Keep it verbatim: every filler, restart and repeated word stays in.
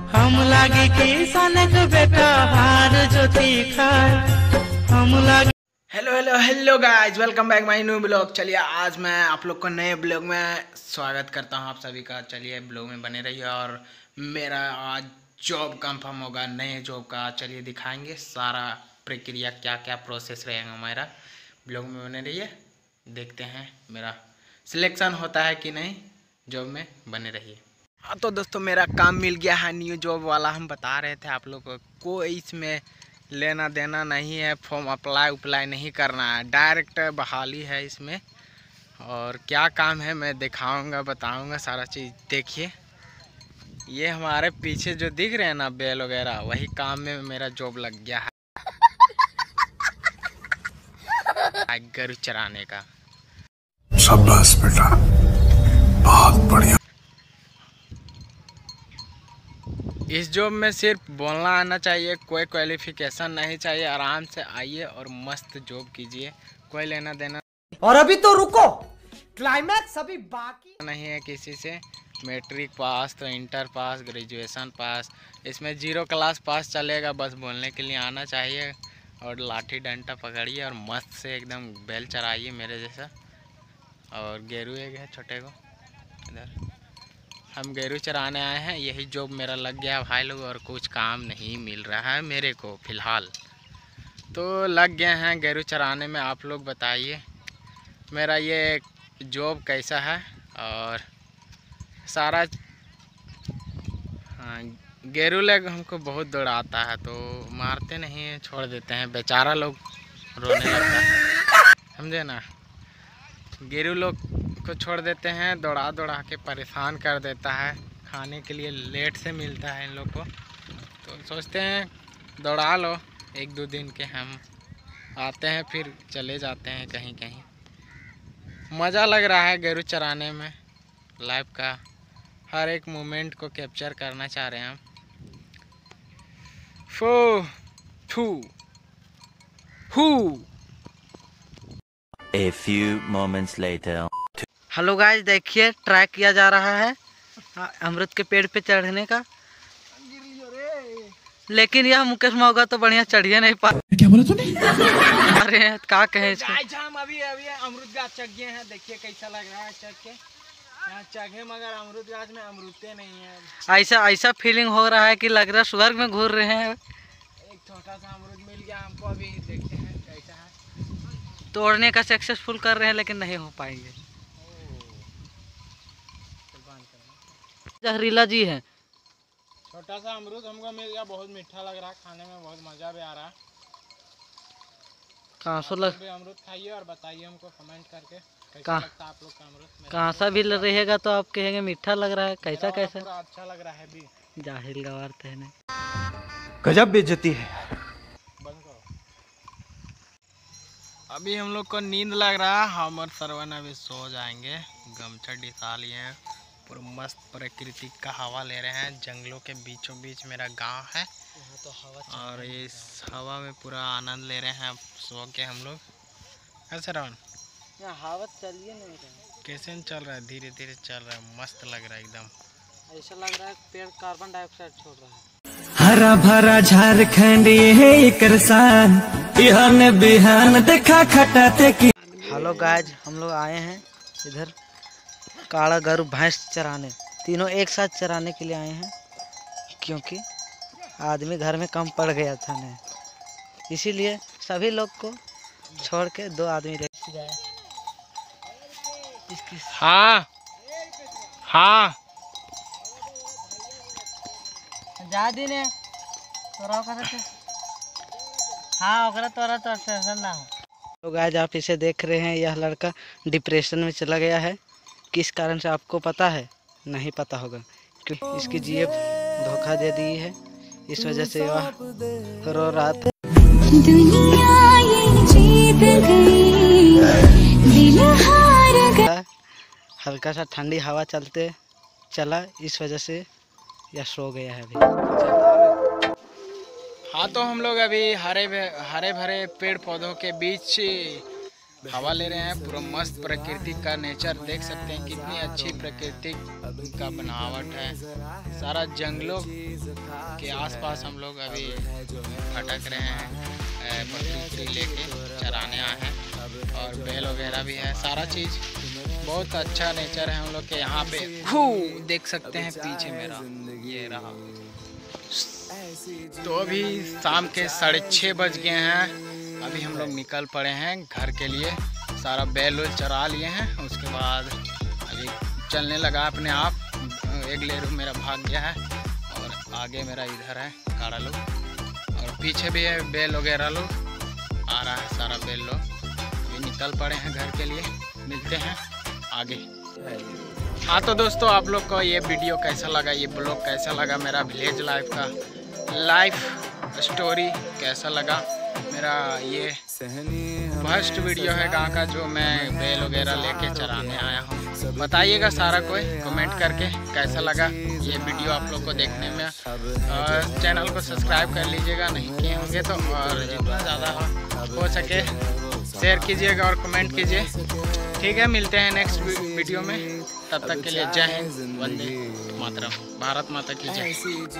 हम लागे किसान के बेटा हार जोती खाए हम लागे। Hello hello hello guys, welcome back my new blog. चलिए आज मैं आप लोग को नए ब्लॉग में स्वागत करता हूं आप सभी का। चलिए ब्लॉग में बने रहिए और मेरा आज जॉब कंफर्म होगा, नए जॉब का। चलिए दिखाएंगे सारा प्रक्रिया, क्या क्या प्रोसेस रहेगा हमारा। ब्लॉग में बने रहिए, देखते हैं मेरा सिलेक्शन होता है कि नहीं। जॉब में बने रहिए। हाँ तो दोस्तों, मेरा काम मिल गया है न्यू जॉब वाला। हम बता रहे थे आप लोग को, कोई इसमें लेना देना नहीं है, फॉर्म अप्लाई उप्लाई नहीं करना है, डायरेक्ट बहाली है इसमें। और क्या काम है मैं दिखाऊंगा, बताऊंगा सारा चीज़। देखिए ये हमारे पीछे जो दिख रहे हैं ना बेल वगैरह, वही काम में मेरा जॉब लग गया है, गरु चराने का। शाबाश बेटा, बहुत बढ़िया। इस जॉब में सिर्फ बोलना आना चाहिए, कोई क्वालिफिकेशन नहीं चाहिए। आराम से आइए और मस्त जॉब कीजिए, कोई लेना देना। और अभी तो रुको, क्लाइमैक्स अभी बाकी नहीं है किसी से। मैट्रिक पास तो इंटर पास, ग्रेजुएशन पास, इसमें जीरो क्लास पास चलेगा। बस बोलने के लिए आना चाहिए और लाठी डंडा पकड़िए और मस्त से एकदम बैल चराइए मेरे जैसा। और गेरू एक है छोटे को इधर, हम गेरू चराने आए हैं। यही जॉब मेरा लग गया भाई लोग, और कुछ काम नहीं मिल रहा है मेरे को फ़िलहाल। तो लग गए हैं गेरू चराने में। आप लोग बताइए मेरा ये जॉब कैसा है और सारा। हाँ, गेरू लोग हमको बहुत दौड़ाता है, तो मारते नहीं हैं, छोड़ देते हैं। बेचारा लोग रोने लगता है, समझे ना। गेरू लोग को छोड़ देते हैं, दौड़ा दौड़ा के परेशान कर देता है। खाने के लिए लेट से मिलता है इन लोग को, तो सोचते हैं दौड़ा लो एक दो दिन के। हम आते हैं फिर चले जाते हैं कहीं कहीं। मज़ा लग रहा है गेरू चराने में। लाइफ का हर एक मोमेंट को कैप्चर करना चाह रहे हैं हम। फू फू फू। A few moments later. Hello guys, देखिए ट्राई किया जा रहा है अमृत के पेड़ पे चढ़ने का, लेकिन यह मुकेश मौगा तो बढ़िया चढ़िए नहीं पा। क्या बोला तूने? अरे क्या कहे इसको? हम अभी अभी अमरूद गाछ चढ़ गए हैं, देखिए कैसा लग रहा है चढ़ के। यहाँ चढ़े मगर अमरूद गाछ में अमरूदे नहीं है। ऐसा ऐसा फीलिंग हो रहा है कि लग रहा है स्वर्ग में घूर रहे हैं। एक छोटा सा अमरूद मिल गया हमको, अभी देखते हैं कैसा है। तोड़ने का सक्सेसफुल कर रहे हैं लेकिन नहीं हो पाएंगे। जहरीला जी है। छोटा सा अमरूद हमको मिल गया, बहुत मीठा लग रहा है, खाने में बहुत मज़ा भी आ रहा है। कहाँ से लग अमरूद खाइए और बताइए हमको कमेंट करके कैसा कहाँ लगता है आप लोग का अमरूद। कहाँ सा भी रहेगा तो आप कहेंगे मीठा लग रहा है। कैसा कैसा पूरा अच्छा लग रहा है भी। जाहिल गवार थे नहीं। गजब बेइज्जती है। बंद करो। अभी हम लोग को नींद लग रहा है, हम और सरवन अभी सो जाएंगे। गमछा डिसा लिए हैं, पूरा मस्त प्रकृति का हवा ले रहे हैं। जंगलों के बीचों बीच मेरा गांव है, तो हवा और इस हवा में पूरा आनंद ले रहे हैं सो के हम लोग। है सरवन? हवा चलिए नहीं रहा। कैसे चल रहा है? धीरे धीरे चल रहा है, मस्त लग रहा है एकदम। ऐसा लग रहा है पेड़ कार्बन डाइऑक्साइड छोड़ रहा है। हरा भरा झारखंड ये एक किसान, बिहान बिहान देखा खटाते की। हेलो गाइज, हम लोग आए हैं इधर काला गरु भैंस चराने। तीनों एक साथ चराने के लिए आए हैं, क्योंकि आदमी घर में कम पड़ गया था ना, इसीलिए सभी लोग को छोड़ के दो आदमी ले गए। हाँ हाँ जा दी ने तोरा करते। हाँ ओकरा तोरा तो टेंशन ना हो। तो गाइस आप इसे देख रहे हैं, यह लड़का डिप्रेशन में चला गया है। किस कारण से आपको पता है? नहीं पता होगा, क्योंकि इसकी जीएफ धोखा दे दी है, इस वजह से वह रो रहा था। दुनिया ये जीत गई, दिल हार गया। हल्का सा ठंडी हवा चलते चला, इस वजह से यह सो गया है अभी। हाँ तो हम लोग अभी हरे हरे भरे पेड़ पौधों के बीच हवा ले रहे हैं। पूरा मस्त प्रकृति का नेचर देख सकते हैं, कितनी अच्छी प्रकृति का बनावट है। सारा जंगलों के आसपास हम लोग अभी भटक रहे हैं, बकरी उकरी लेके चराने आए हैं, और बैल वगैरह भी है। सारा चीज़ बहुत अच्छा नेचर है हम लोग के यहाँ पे। देख सकते हैं पीछे मेरा ये रहा। तो अभी शाम के साढ़े छः बज गए हैं। अभी हम लोग निकल पड़े हैं घर के लिए। सारा बैल वैल चरा लिए हैं, उसके बाद अभी चलने लगा अपने आप। एक लेरू मेरा भाग गया है, और आगे मेरा इधर है काड़ा लोग, और पीछे भी है बैल वगैरह लोग। आ रहा है सारा बैल लोग। अभी निकल पड़े हैं घर के लिए, मिलते हैं आगे। हाँ तो दोस्तों, आप लोग को ये वीडियो कैसा लगा, ये ब्लॉग कैसा लगा, मेरा विलेज लाइफ का लाइफ स्टोरी कैसा लगा। मेरा ये फर्स्ट वीडियो है गांव का, जो मैं बैल वगैरह लेके चराने आया हूँ। बताइएगा सारा कोई कमेंट करके कैसा लगा ये वीडियो आप लोग को देखने में। और चैनल को सब्सक्राइब कर लीजिएगा, नहीं किए होंगे तो, और जितना ज़्यादा हो सके शेयर कीजिएगा और कमेंट कीजिए। ठीक है, मिलते हैं नेक्स्ट वीडियो में। तब तक के लिए जय हिंद, वंदे मातरम, भारत माता की जय।